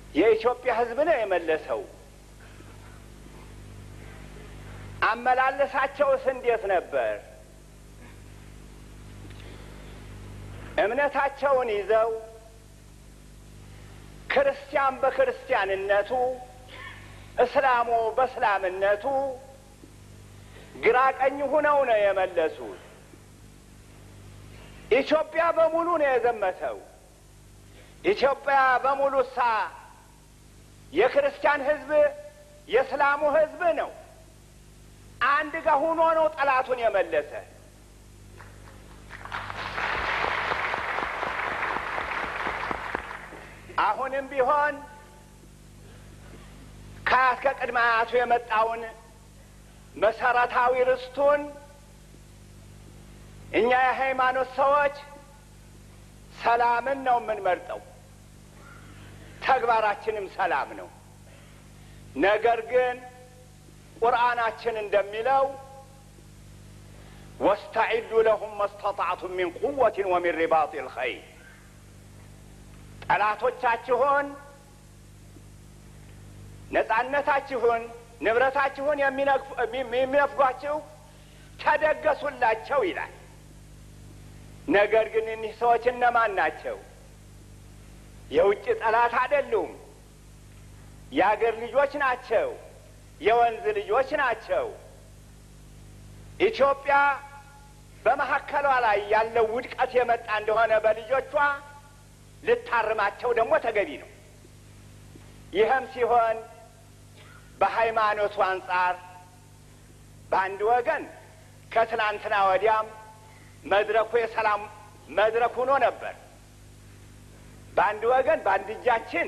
የኢትዮጵያ ሕዝብ ነው የመለሰው። አመላለሳቸውስ እንዴት ነበር? እምነታቸውን ይዘው ክርስቲያን በክርስቲያንነቱ፣ እስላሙ በእስላምነቱ ግራ ቀኝ ሆነው ነው የመለሱት። ኢትዮጵያ በሙሉ ነው የዘመተው። ኢትዮጵያ በሙሉሳ የክርስቲያን ሕዝብ የእስላሙ ሕዝብ ነው። አንድ ጋር ሆኖ ነው ጠላቱን የመለሰ። አሁንም ቢሆን ከአያት ከቅድመ አያቱ የመጣውን መሰረታዊ ርስቱን እኛ የሃይማኖት ሰዎች ሰላምን ነው የምንመርጠው። ተግባራችንም ሰላም ነው። ነገር ግን ቁርአናችን እንደሚለው ወስተዒዱ ለሁም መስተጣዕቱም ሚን ቁወትን ወሚን ሪባጢል ኸይል፣ ጠላቶቻችሁን ነጻነታችሁን ንብረታችሁን የሚነፍጓችሁ ተደገሱላቸው ይላል። ነገር ግን እኒህ ሰዎች እነማን ናቸው? የውጭ ጠላት አይደሉም። የአገር ልጆች ናቸው። የወንዝ ልጆች ናቸው። ኢትዮጵያ በመካከሏ ላይ ያለው ውድቀት የመጣ እንደሆነ በልጆቿ ልታርማቸው ደግሞ ተገቢ ነው። ይህም ሲሆን በሃይማኖቱ አንጻር በአንድ ወገን ከትናንትና ወዲያም መድረኩ የሰላም መድረክ ሆኖ ነበር። በአንድ ወገን በአንድ እጃችን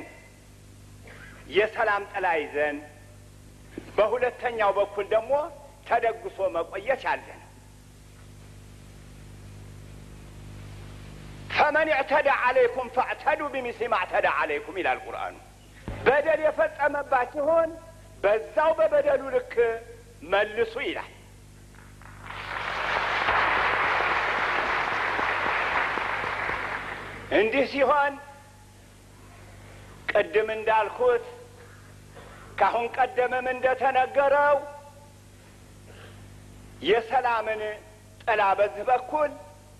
የሰላም ጥላ ይዘን፣ በሁለተኛው በኩል ደግሞ ተደግሶ መቆየት ያለ ነው። ፈመን እዕተዳ ዐለይኩም ፈዕተዱ ቢሚስሊ ማ እዕተዳ ዐለይኩም ይላል ቁርአኑ። በደል የፈጸመባችሁን በዛው በበደሉ ልክ መልሱ ይላል። እንዲህ ሲሆን ቅድም እንዳልኩት ካሁን ቀደምም እንደተነገረው የሰላምን ጥላ በዚህ በኩል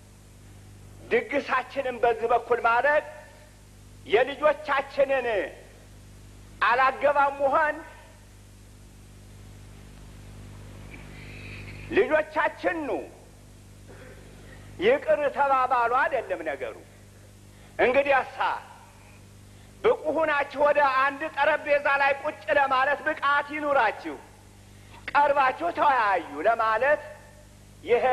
ድግሳችንን በዚህ በኩል ማድረግ የልጆቻችንን አላገባም መሆን ልጆቻችን ይቅር ተባባሉ አይደለም ነገሩ። እንግዲህ ብቁ ሆናችሁ ወደ አንድ ጠረጴዛ ላይ ቁጭ ለማለት ብቃት ይኑራችሁ፣ ቀርባችሁ ተወያዩ ለማለት ይሄ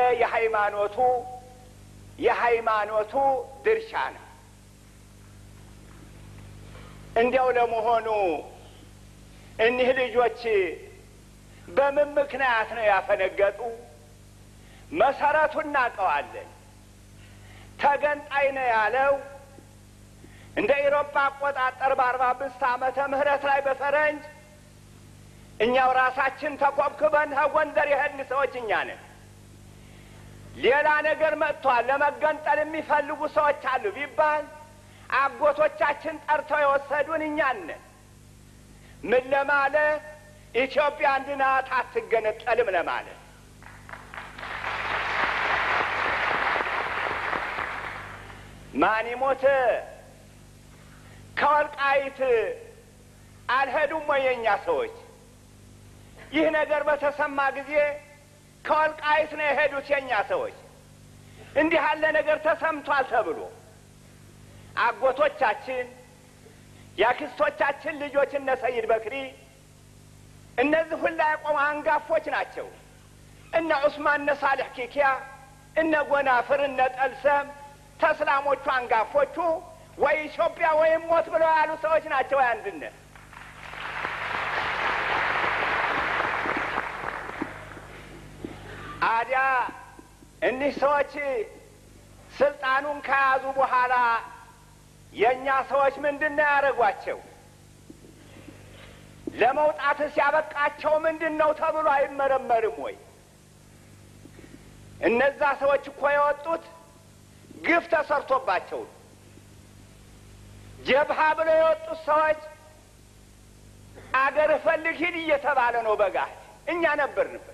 የሃይማኖቱ ድርሻ ነው። እንዲያው ለመሆኑ እኒህ ልጆች በምን ምክንያት ነው ያፈነገጡ? መሰረቱን እናውቀዋለን። ተገንጣይ ነው ያለው እንደ አውሮፓ አቆጣጠር በ45 ዓመተ ምህረት ላይ በፈረንጅ እኛው ራሳችን ተኮብክበን ጎንደር የሄድን ሰዎች እኛ ነን። ሌላ ነገር መጥቷል ለመገንጠል የሚፈልጉ ሰዎች አሉ ቢባል አጎቶቻችን ጠርተው የወሰዱን እኛ ነን። ምን ለማለት? ኢትዮጵያ አንድ ናት አትገነጠልም ለማለት። ማን ይሞት ከወልቃይት አልሄዱም ወይ የኛ ሰዎች? ይህ ነገር በተሰማ ጊዜ ከወልቃይት ነው የሄዱት የኛ ሰዎች። እንዲህ ያለ ነገር ተሰምቷል ተብሎ አጎቶቻችን ያክስቶቻችን ልጆች እነ ሰይድ በክሪ እነዚህ ሁላ የቆሙ አንጋፎች ናቸው። እነ ዑስማን እነ ሳልሕ ኪኪያ እነ ጎናፍር እነ ጠልሰም ተስላሞቹ አንጋፎቹ ወይ ኢትዮጵያ ወይም ሞት ብለው ያሉ ሰዎች ናቸው። አንድነት አዲያ እኒህ ሰዎች ስልጣኑን ከያዙ በኋላ የኛ ሰዎች ምንድነው ያደረጓቸው? ለመውጣት ሲያበቃቸው ምንድነው ተብሎ አይመረመርም ወይ? እነዛ ሰዎች እኮ የወጡት ግፍ ተሰርቶባቸው ጀብሃ ብለው የወጡት ሰዎች አገር ፈልግ ሂድ እየተባለ ነው በጋድ እኛ ነበርንበት።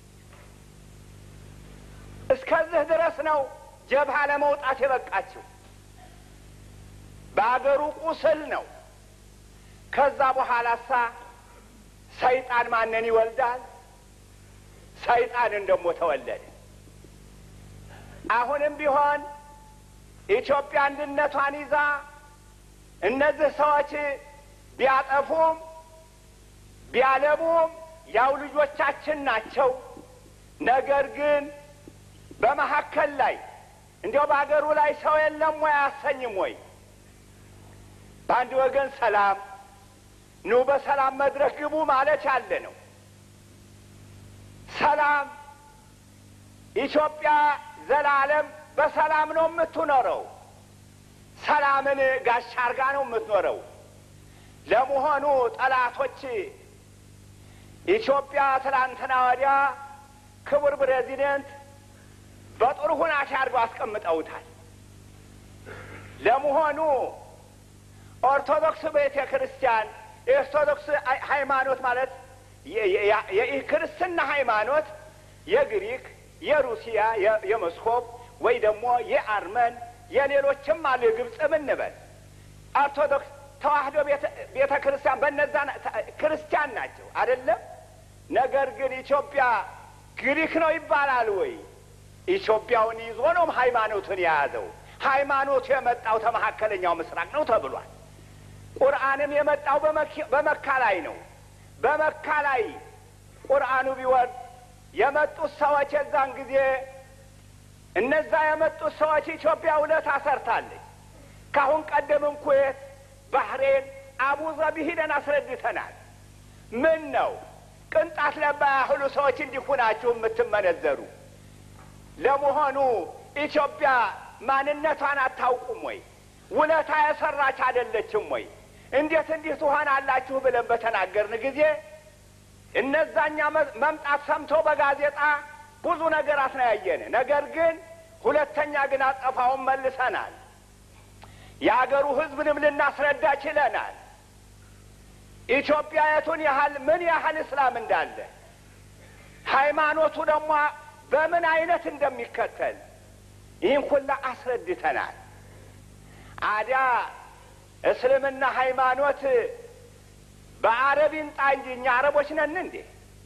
እስከዚህ ድረስ ነው ጀብሃ ለመውጣት የበቃቸው። በአገሩ ቁስል ነው። ከዛ በኋላሳ ሰይጣን ማንን ይወልዳል? ሰይጣንን ደግሞ ተወለደ። አሁንም ቢሆን ኢትዮጵያ አንድነቷን ይዛ እነዚህ ሰዎች ቢያጠፉም ቢያለሙም ያው ልጆቻችን ናቸው። ነገር ግን በመሐከል ላይ እንዲያው በአገሩ ላይ ሰው የለም ወይ አያሰኝም ወይ? በአንድ ወገን ሰላም ኑ በሰላም መድረክ ግቡ ማለት ያለ ነው። ሰላም ኢትዮጵያ ዘላለም በሰላም ነው የምትኖረው። ሰላምን ጋሻ አርጋ ነው የምትኖረው። ለመሆኑ ጠላቶች ኢትዮጵያ ትላንትና ወዲያ ክቡር ፕሬዚደንት በጥሩ ሁናቴ አድርገው አስቀምጠውታል። ለመሆኑ ኦርቶዶክስ ቤተ ክርስቲያን የኦርቶዶክስ ሃይማኖት ማለት የክርስትና ሃይማኖት የግሪክ፣ የሩሲያ፣ የሞስኮቭ ወይ ደግሞ የአርመን የሌሎችም አሉ የግብጽም እንበል ኦርቶዶክስ ተዋህዶ ቤተ ክርስቲያን በእነዛ ክርስቲያን ናቸው አይደለም። ነገር ግን ኢትዮጵያ ግሪክ ነው ይባላል ወይ? ኢትዮጵያውን ይዞ ነው ሃይማኖቱን የያዘው። ሃይማኖቱ የመጣው ተመካከለኛው ምስራቅ ነው ተብሏል። ቁርአንም የመጣው በመካ ላይ ነው። በመካ ላይ ቁርአኑ ቢወርድ የመጡት ሰዎች የዛን ጊዜ እነዛ የመጡት ሰዎች ኢትዮጵያ ውለታ ሰርታለች። ካሁን ቀደምም ኩዌት፣ ባህሬን፣ አቡዛቢ ሂደን አስረድተናል። ምን ነው ቅንጣት ለባያህሉ ሰዎች እንዲሁናችሁ የምትመነዘሩ? ለመሆኑ ኢትዮጵያ ማንነቷን አታውቁም ወይ? ውለታ የሰራች አይደለችም ወይ? እንዴት እንዲህ ትሆናላችሁ ብለን በተናገርን ጊዜ እነዛኛ መምጣት ሰምቶ በጋዜጣ ብዙ ነገር አስናያየን። ነገር ግን ሁለተኛ ግን አጠፋውን መልሰናል። የአገሩ ሕዝብንም ልናስረዳ ችለናል። ኢትዮጵያ የቱን ያህል ምን ያህል እስላም እንዳለ ሃይማኖቱ ደግሞ በምን አይነት እንደሚከተል ይህን ሁላ አስረድተናል። አዲያ እስልምና ሃይማኖት በአረብ ይምጣ እንጂ እኛ አረቦች ነን እንዴ?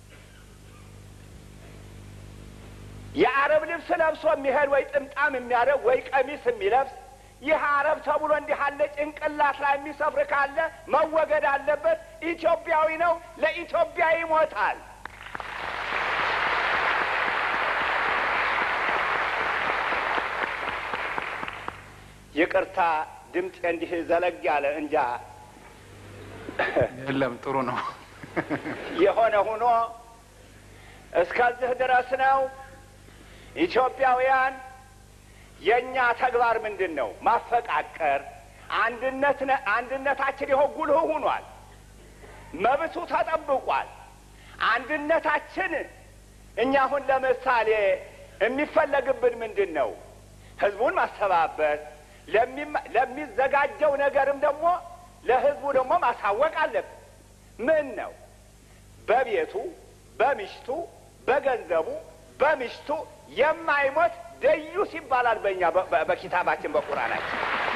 የአረብ ልብስ ለብሶ የሚሄድ ወይ ጥምጣም የሚያደርግ ወይ ቀሚስ የሚለብስ ይህ አረብ ተብሎ እንዲህ አለ ጭንቅላት ላይ የሚሰፍር ካለ መወገድ አለበት። ኢትዮጵያዊ ነው፣ ለኢትዮጵያ ይሞታል። ይቅርታ ድምጤ እንዲህ ዘለግ ያለ እንጃ። የለም ጥሩ ነው። የሆነ ሆኖ እስከዚህ ድረስ ነው። ኢትዮጵያውያን የኛ ተግባር ምንድን ነው? ማፈቃቀር፣ አንድነታችን ይኸው ጉልህ ሆኗል። መብቱ ተጠብቋል። አንድነታችን እኛ አሁን ለምሳሌ የሚፈለግብን ምንድን ነው? ህዝቡን ማስተባበር፣ ለሚዘጋጀው ነገርም ደግሞ ለህዝቡ ደግሞ ማሳወቅ አለብን። ምን ነው? በቤቱ፣ በሚስቱ፣ በገንዘቡ፣ በሚስቱ የማይሞት ደዩስ ይባላል በእኛ በኪታባችን በቁርአናችን።